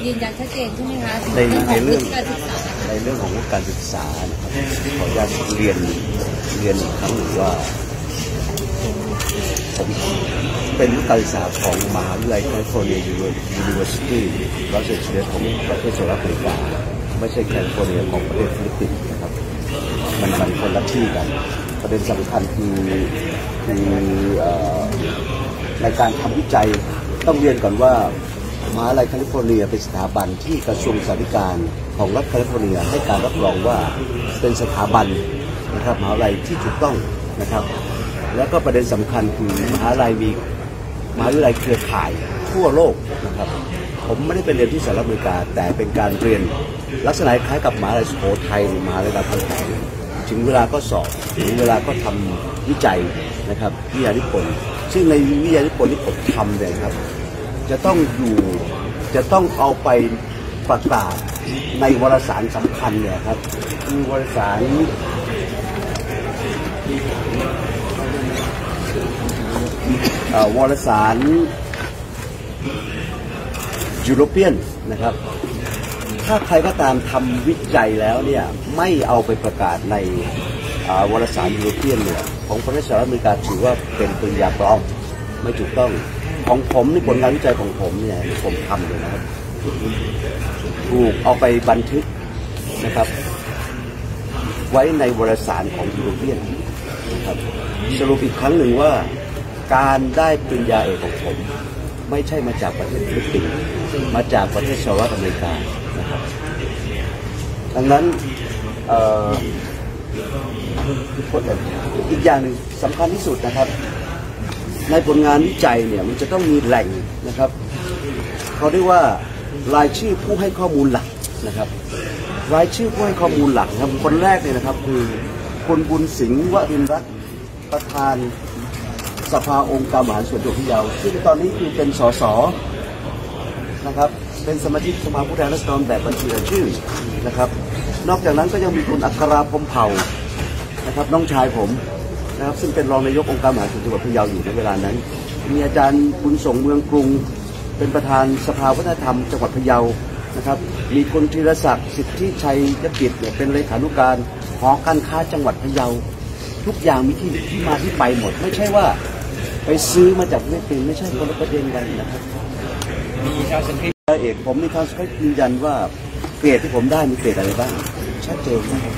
ยืนยันชัดเจนใช่ไหมคะในเรื่องการศึกษาในเรื่องของการศึกษานะครับขออนุญาตเรียนอีกครั้งหนึ่งว่าผมเป็นการศึกษาของมหาวิทยาลัยแคลิฟอร์เนีย University ลอสแอนเจลิสของประเทศสหรัฐอเมริกาไม่ใช่แคลิฟอร์เนียของประเทศฟิลิปปินส์นะครับมันคนละที่กันประเด็นสำคัญคือในการทำวิจัยต้องเรียนก่อนว่ามหาวิทยาลัยแคลิฟอร์เนียเป็นสถาบันที่กระทรวงศึกษาธิการของรัฐแคลิฟอร์เนียให้การรับรองว่าเป็นสถาบันนะครับมหาวิทยาลัยที่ถูกต้องนะครับแล้วก็ประเด็นสำคัญคือมหาวิทยาลัยมีมหาวิทยาลัยเครือข่ายทั่วโลกนะครับผมไม่ได้ไปเรียนที่สหรัฐอเมริกาแต่เป็นการเรียนลักษณะคล้ายกับมหาวิทยาลัยสุโขทัยหรือมหาวิทยาลัยรามคำแหงถึงเวลาก็สอบถึงเวลาก็ทำวิจัยนะครับวิทยานิพนธ์ซึ่งในวิทยานิพนธ์ที่ผมทำเนี่ยครับจะต้องเอาไปประกาศในวารสารสำคัญเนี่ยครับคือวารสารยุโรเปียนนะครับถ้าใครก็ตามทำวิจัยแล้วเนี่ยไม่เอาไปประกาศในวารสารยุโรเปียนเนี่ยของประเทศสหรัฐอเมริกาถือว่าเป็นปริญญาปลอมไม่ถูกต้องของผมนี่ผลงานวิจัยของผมเนี่ยผมทำเลยนะครับถูกเอาไปบันทึกนะครับไว้ในวารสารของยุโรเปียนนะครับสรุปอีกครั้งหนึ่งว่าการได้ปริญญาเอกของผมไม่ใช่มาจากประเทศฟิลิปปินส์มาจากประเทศสหรัฐอเมริกานะครับดังนั้นอีกอย่างหนึ่งสำคัญที่สุดนะครับในผลงานวิจัยเนี่ยมันจะต้องมีแหล่งนะครับเขาเรียกว่ารายชื่อผู้ให้ข้อมูลหลักนะครับรายชื่อผู้ให้ข้อมูลหลักครับคนแรกเนี่ยนะครับคือคุณบุญสิงห์วรินทร์รัตน์ประธานสภาองค์การบริหารส่วนจังหวัดพะเยาซึ่งตอนนี้คือเป็นสสนะครับเป็นสมาชิกสภาผู้แทนราษฎรแบบบัญชีรายชื่อนะครับนอกจากนั้นก็ยังมีคุณอัคราพรหมเผ่านะครับน้องชายผมนะครับซึ่งเป็นรองนายกองค์การบริหารส่วนจังหวัดพะเยาอยู่ในเวลานั้นมีอาจารย์บุญส่งเมืองกรุงเป็นประธานสภาวัฒนธรรมจังหวัดพะเยานะครับมีคุณธีรศักดิ์สิทธิชัยยกิจเนี่ยเป็นเลขานุการหอการค้าจังหวัดพะเยาทุกอย่างมีที่มาที่ไปหมดไม่ใช่ว่าไปซื้อมาจากไม่เป็นไม่ใช่คนละประเด็นกันนะครับมีการสังเกตเอกผมมีการสังเกตยืนยันว่าเกรดที่ผมได้มีเกรดอะไรบ้างชัดเจนนะครับ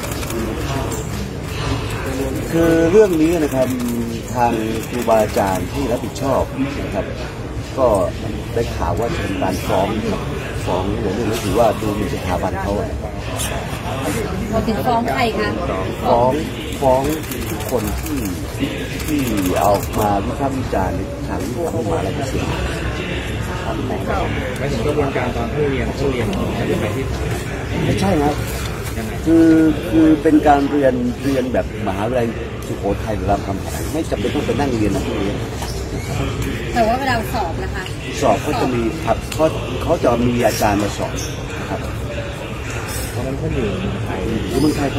คือเรื่องนี้นะครับทางครูบาอาจารย์ที่รับผิดชอบนะครับก็ได้ข่าวว่าจะเป็นการฟ้องเรื่องนี้ถือว่าดูมีสถาบันเขาถึงฟ้องใครคะฟ้องทุกคนที่เอามาวิพากษ์วิจารณ์ในทางที่เข้ามาอะไรก็เสียไม่ถึงกระบวนการตอนผู้เรียนจะไปที่ไม่ใช่นะคือเป็นการเรียนแบบมหาวิทยาลัยสุโขทัยหรือรามคำแหงไม่จำเป็นต้องไปนั่งเรียนนะเรียนแต่ว่าเวลาสอบนะคะสอบเขาจะมีครับเขาจะมีอาจารย์มาสอบครับเพราะนั้นเขาอยู่เมืองไทยครับ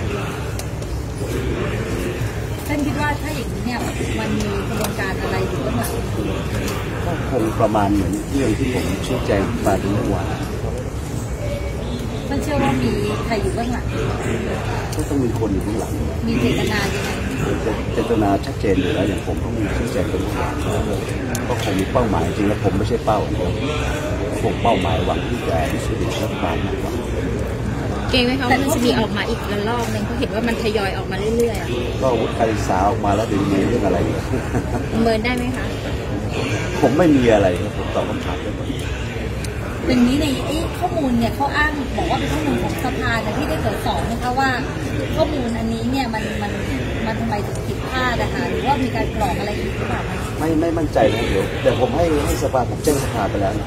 ท่านคิดว่าถ้าอย่างนี้เนี่ยมันมีกระบวนการอะไรอยู่เบื้องหลังก็คงประมาณเหมือนเรื่องที่ผมชี้แจงมาทุกวันท่านเชื่อว่ามีใครอยู่เบื้องหลังก็ต้องมีคนอยู่เบื้องหลังมีเจตนาอย่างไรเจตนาชัดเจนอยู่แล้วอย่างผมก็มีชี้แจงเป็นก็คงมีเป้าหมายจริงแล้วผมไม่ใช่เป้าคงเป้าหมายหวังที่จะดิสติบิวต์รัฐบาลมากกว่าเก่งไหมคะว่ามันจะมีออกมาอีกระลอกนึงเขาเห็นว่ามันทยอยออกมาเรื่อยๆก็วุฒิการศึกษาออกมาแล้วเดี๋ยวมีเรื่องอะไรเมินได้ไหมคะผมไม่มีอะไรผมตอบคำถามได้หมดอย่างนี้ในข้อมูลเนี่ยเขาอ้างบอกว่าเป็นข้อมูลของสภาแต่ที่ได้ตรวจสอบนะคะว่าข้อมูลอันนี้เนี่ยมันทำไมถึงผิดพลาดนะคะหรือว่ามีการกรอกอะไรอีกหรือเปล่าไม่มั่นใจนะเดี๋ยวผมให้สภาผมแจ้งสภาไปแล้ว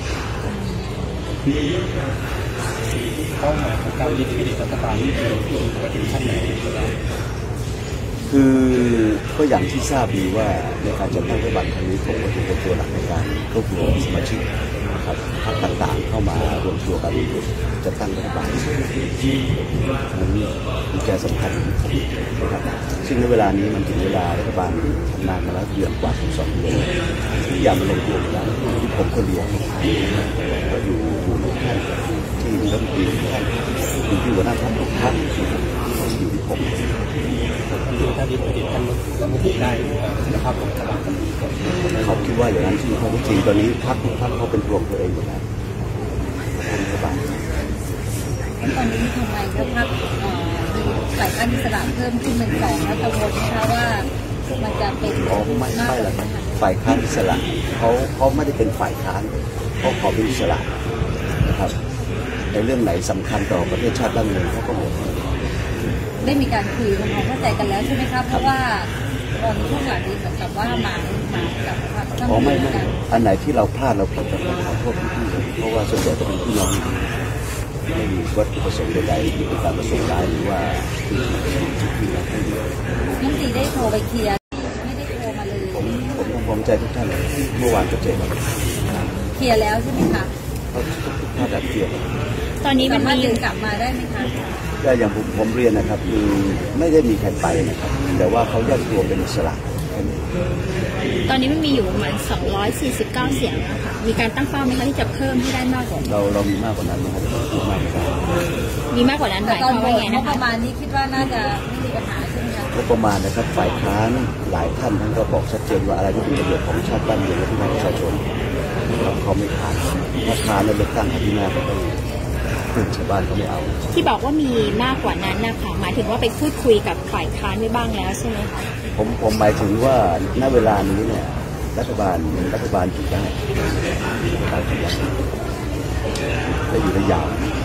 เป้าหมายของการยึดเครดิตรัฐบาลที่ไปถึงขั้นไหนคือก็อย่างที่ทราบดีว่าในการจัดตั้งรัฐบาลครั้งนี้ผมก็ถือเป็นตัวหลักในการรวบรวมสมาชิกนะครับพรรคต่างๆเข้ามารวมตัวการจะตั้งรัฐบาลนั้นเป็นแกนสำคัญนะครับซึ่งในเวลานี้มันถึงเวลารัฐบาลทำงานมาแล้วเดือนกว่า2 เดือนทุกอย่างมันลงตัวแล้วที่ผมคนเดียวก็อยู่ท่านที่รัฐมนตรีท่านอยู่ที่หัวหน้าพรรคทุกท่านอยู่ที่ผมคือถ้าดิบดิบท่านรัฐมนตรีได้นะครับผมรัฐบาลเขาคิดว่าอย่างนั้นที่เขาจริงตอนนี้พรรคเขาเป็นตัวตัวเองหมดแล้วรัฐบาลตอนนี้ทำไมพรรคมีฝ่ายค้านอิสระเพิ่มขึ้นเป็น2แล้วกังวลนะคะว่ามันจะเป็นไม่หรอกฝ่ายค้านอิสระเขาไม่ได้เป็นฝ่ายค้านเขาขอเป็นอิสระนะครับในเรื่องไหนสำคัญต่อประเทศชาติบ้านเมืองเขาก็บอกได้มีการคุยทำความเข้าใจกันแล้วใช่ไหมครับเพราะว่าตอนช่วงหลังนี้เหมือนกับว่ามากับพรรคไม่อันไหนที่เราพลาดเราผิดเราขอโทษพี่ๆเพราะว่าส่วนใหญ่จะเป็นพี่น้องไม่มีวัตถุประสงค์ใดๆที่เป็นการประสงค์ร้ายหรือว่าที่เราไม่ดีน้องตีได้โทรไปเคลียร์ไม่ได้โทรมาเลยผมพร้อมใจทุกท่านเลยเมื่อวานก็เจอกันเคลียร์แล้วใช่ไหมคะทุกท่านจะเคลียร์ตอนนี้มันมีกลับมาได้ไหมคะก็อย่างผมเรียนนะครับคือไม่ได้มีใครไปนะครับแต่ว่าเขาแยกตัวเป็นอิสระตอนนี้มันมีอยู่ประมาณ249 เสียงนะคะมีการตั้งเป้าไหมคะที่จะเพิ่มให้ได้มากกว่าเรามีมากกว่านั้นนะครับมีมากกว่านั้นหมายความว่าไงนะคะประมาณนี้คิดว่าน่าจะไม่มีปัญหาใช่ไหมคะประมาณนะครับฝ่ายค้านหลายท่านท่านก็บอกชัดเจนว่าอะไรที่เป็นประโยชน์ของชาติบ้านเมืองและพี่น้องประชาชนเขาไม่ผ่านถ้าผ่านแล้วเลือกตั้งที่หน้าก็ต้องชาวบ้านเขาไม่เอาที่บอกว่ามีมากกว่านั้นนะคะหมายถึงว่าไปพูดคุยกับฝ่ายค้านไว้บ้างแล้วใช่ไหมคะผมหมายถึงว่าณเวลานี้เนี่ยรัฐบาลอยู่ได้รัฐบาลอยู่ได้จะอยู่ได้ยาว